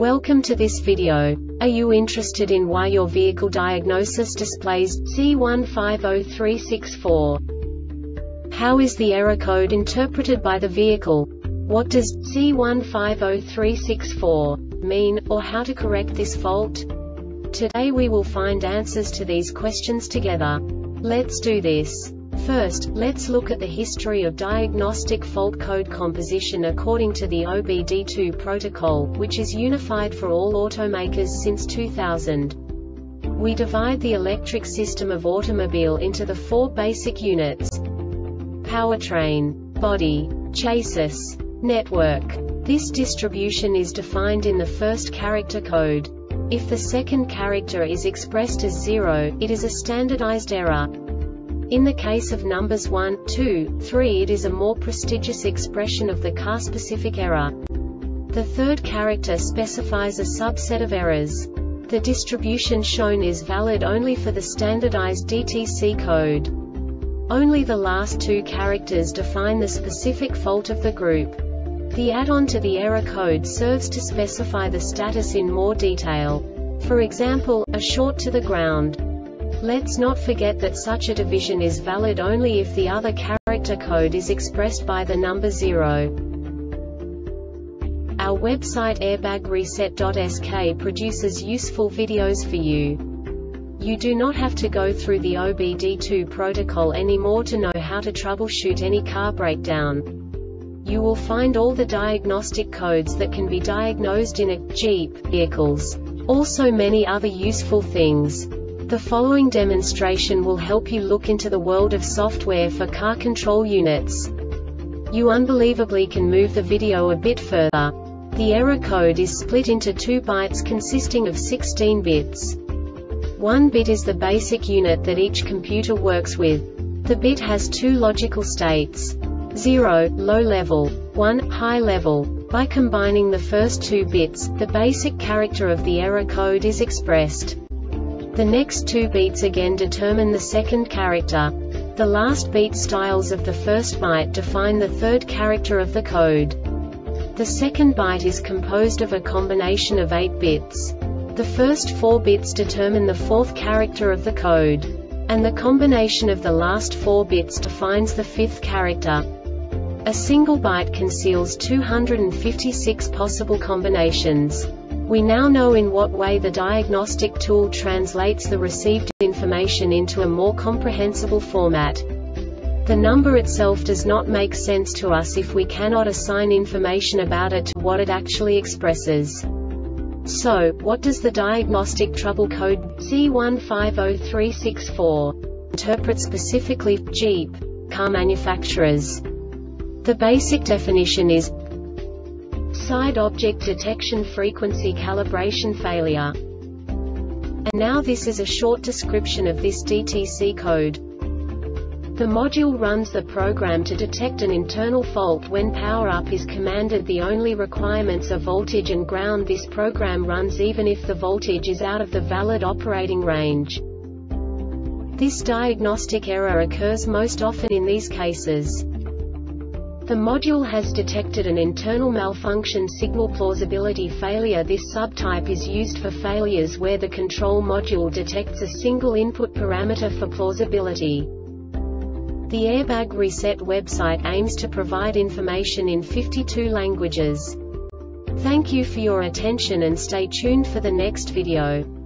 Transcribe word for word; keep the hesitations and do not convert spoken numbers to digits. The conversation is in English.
Welcome to this video. Are you interested in why your vehicle diagnosis displays C one five zero three six four? How is the error code interpreted by the vehicle? What does C one five zero three six four mean, or how to correct this fault? Today we will find answers to these questions together. Let's do this. First, let's look at the history of diagnostic fault code composition according to the O B D two protocol, which is unified for all automakers since two thousand. We divide the electric system of automobile into the four basic units: powertrain, body, chassis, network. This distribution is defined in the first character code. If the second character is expressed as zero, it is a standardized error. In the case of numbers one, two, three, it is a more prestigious expression of the car-specific error. The third character specifies a subset of errors. The distribution shown is valid only for the standardized D T C code. Only the last two characters define the specific fault of the group. The add-on to the error code serves to specify the status in more detail. For example, a short to the ground. Let's not forget that such a division is valid only if the other character code is expressed by the number zero. Our website airbag reset dot S K produces useful videos for you. You do not have to go through the O B D two protocol anymore to know how to troubleshoot any car breakdown. You will find all the diagnostic codes that can be diagnosed in a Jeep vehicles. Also many other useful things. The following demonstration will help you look into the world of software for car control units. You unbelievably can move the video a bit further. The error code is split into two bytes consisting of sixteen bits. One bit is the basic unit that each computer works with. The bit has two logical states: zero, low level, one, high level. By combining the first two bits, the basic character of the error code is expressed. The next two beats again determine the second character. The last beat styles of the first byte define the third character of the code. The second byte is composed of a combination of eight bits. The first four bits determine the fourth character of the code. And the combination of the last four bits defines the fifth character. A single byte conceals two hundred fifty-six possible combinations. We now know in what way the diagnostic tool translates the received information into a more comprehensible format. The number itself does not make sense to us if we cannot assign information about it to what it actually expresses. So, what does the diagnostic trouble code C one five zero three six four interpret specifically for Jeep car manufacturers? The basic definition is side object detection frequency calibration failure. And now this is a short description of this D T C code. The module runs the program to detect an internal fault when power up is commanded. The only requirements are voltage and ground. This program runs even if the voltage is out of the valid operating range. This diagnostic error occurs most often in these cases. The module has detected an internal malfunction signal plausibility failure. This subtype is used for failures where the control module detects a single input parameter for plausibility. The Airbag Reset website aims to provide information in fifty-two languages. Thank you for your attention and stay tuned for the next video.